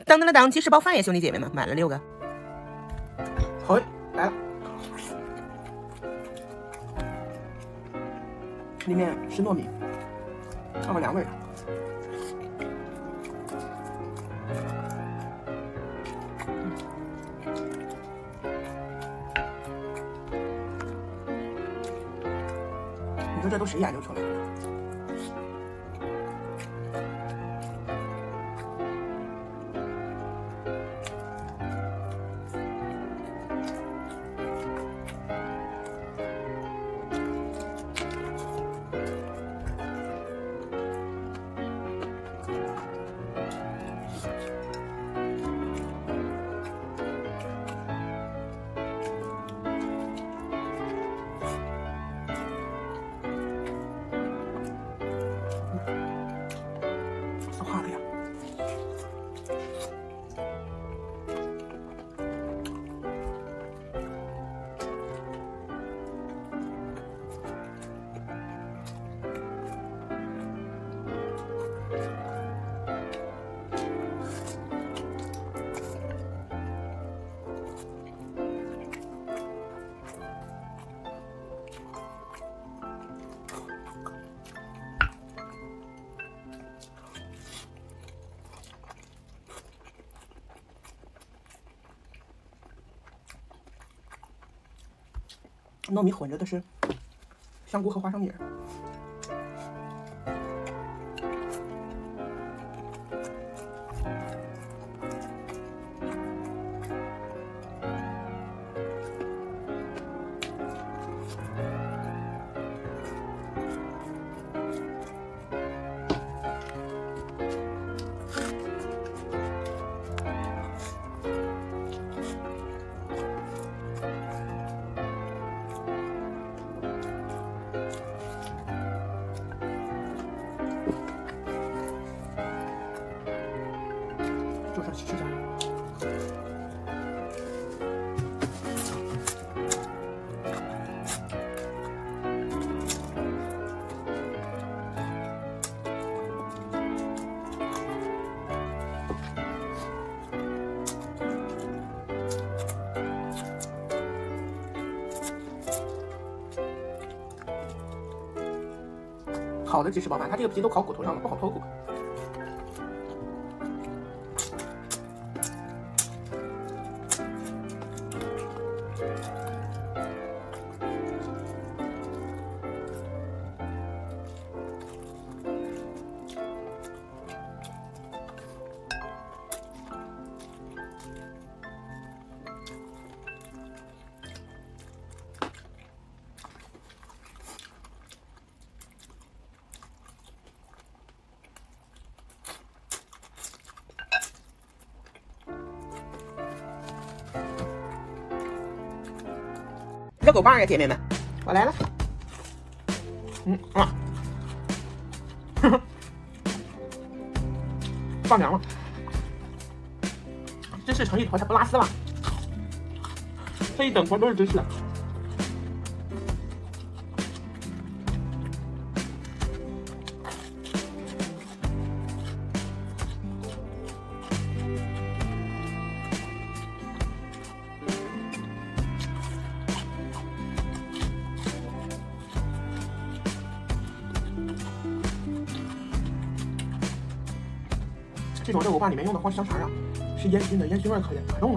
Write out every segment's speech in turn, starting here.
当当当当，鸡翅包饭呀，兄弟姐妹们，买了6个。好，来了，里面是糯米，放了2味。你说这都谁研究出来的？说话了呀！糯米混着的是香菇和花生米。就是吃这样。好的鸡翅包饭，它这个皮都烤骨头上了，不好脱骨。热狗棒呀，姐妹们，我来了。放凉了，芝士成一坨，它不拉丝了。这一整坨都是芝士。这种热狗棒里面用的黄香肠啊，是烟熏的，烟熏味可重了。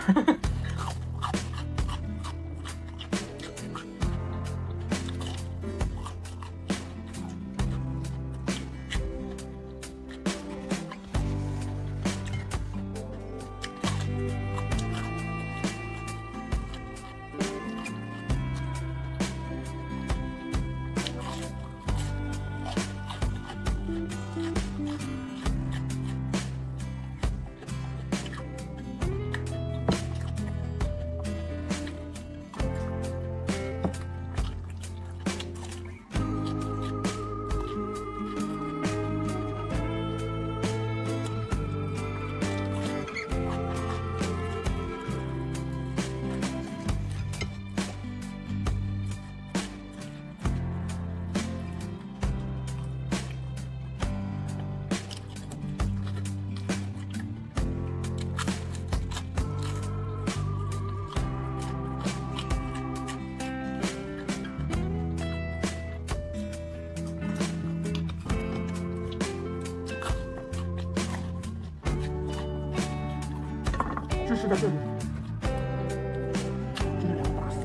芝士在这里，这是2个大丝。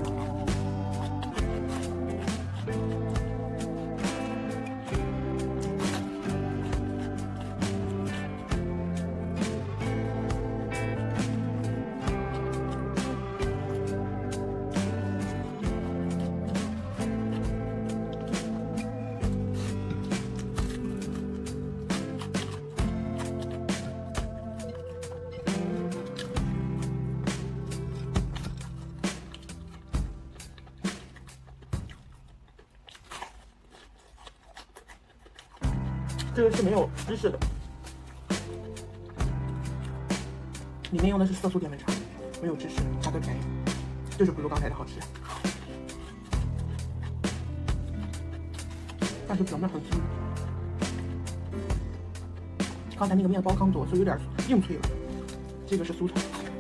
这个是没有芝士的，里面用的是色素淀粉肠，没有芝士，价格便宜，就是不如刚才的好吃。但是表面很酥，刚才那个面包刚做，所以有点硬脆了，这个是酥脆。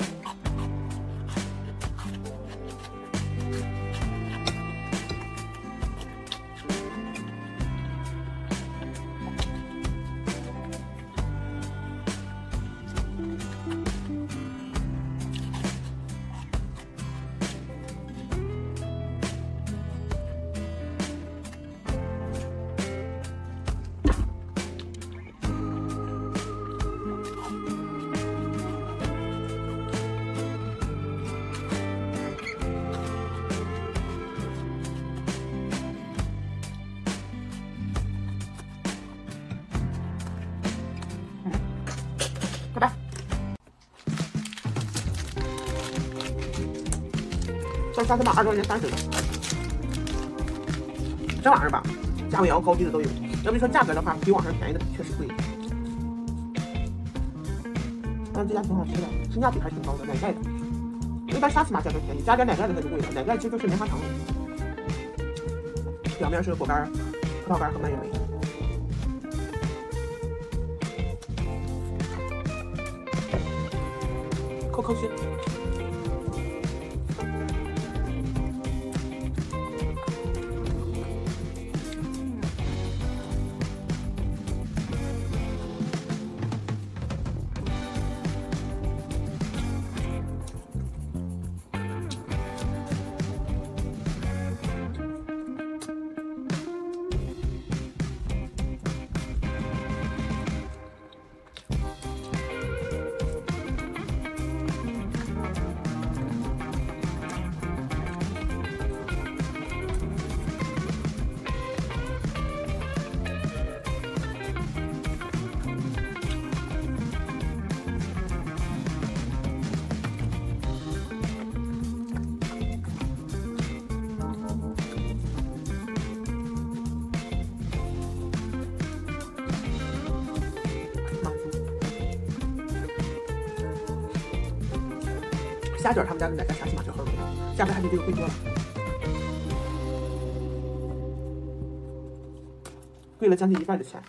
拜拜。3把20块钱30个，这玩意儿吧，价位要高低的都有。要不说价格的话，比网上便宜的确实贵。但是这家挺好吃的，性价比还挺高的，奶盖的。一般沙琪玛价格便宜，加点奶盖的它就贵了。奶盖其实就是棉花糖，表面是果干、葡萄干和蔓越莓。抠心。虾卷他们家的奶盖沙琪玛就很贵，价格还比这个贵多了，贵了将近1半的钱。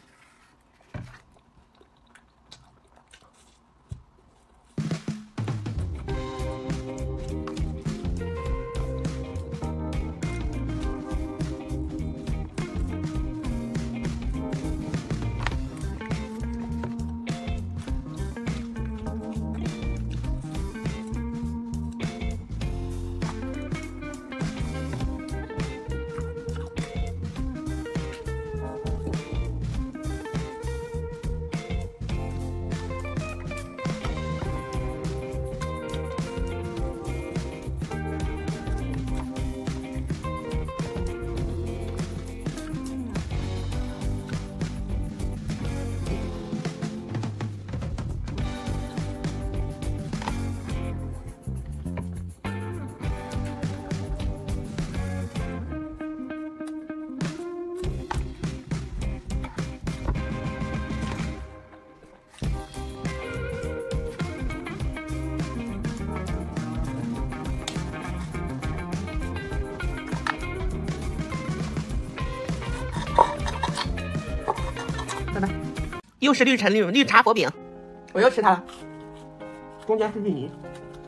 又是绿茶佛饼， 我又吃它了，中间是芋泥。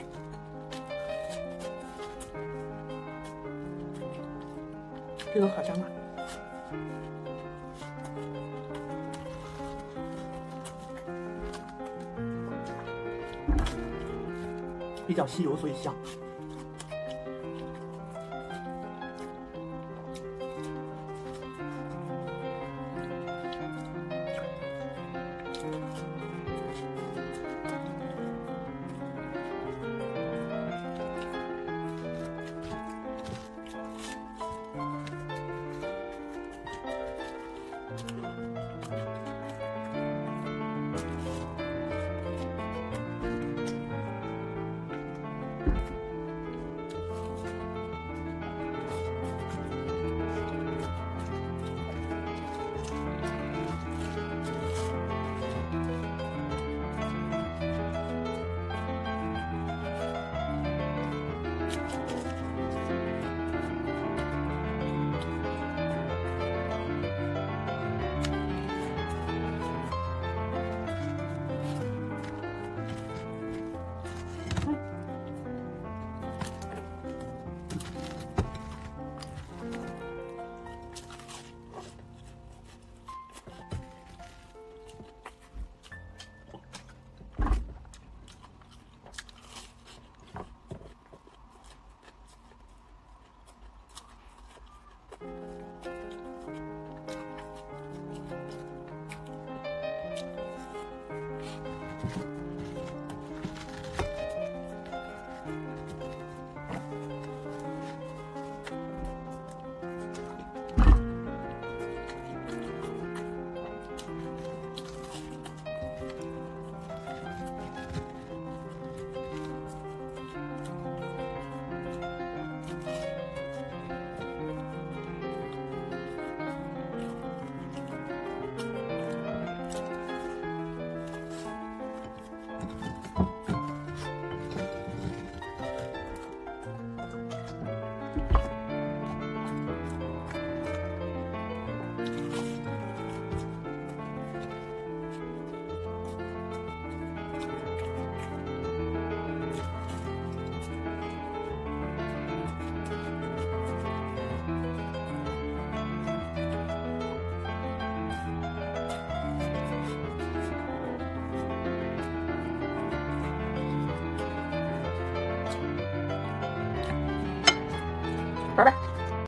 这个可香了，比较吸油，所以香。拜拜。